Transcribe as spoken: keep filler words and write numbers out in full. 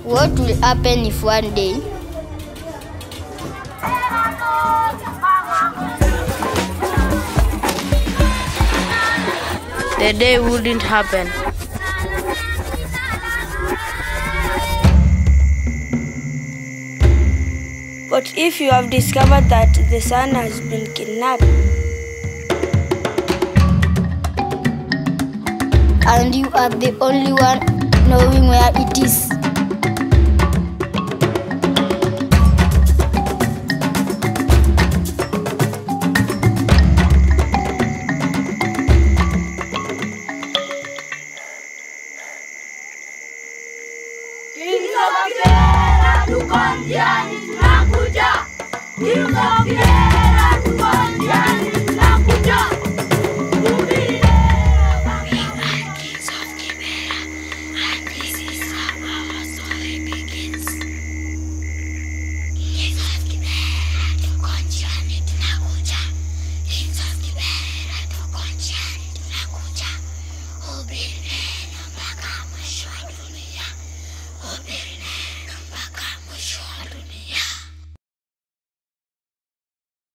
What will happen if one day the day wouldn't happen? What if you have discovered that the son has been kidnapped? And you are the only one knowing where it is? Kibera, tuko njiani tunakuja. Kibera, tuko njiani.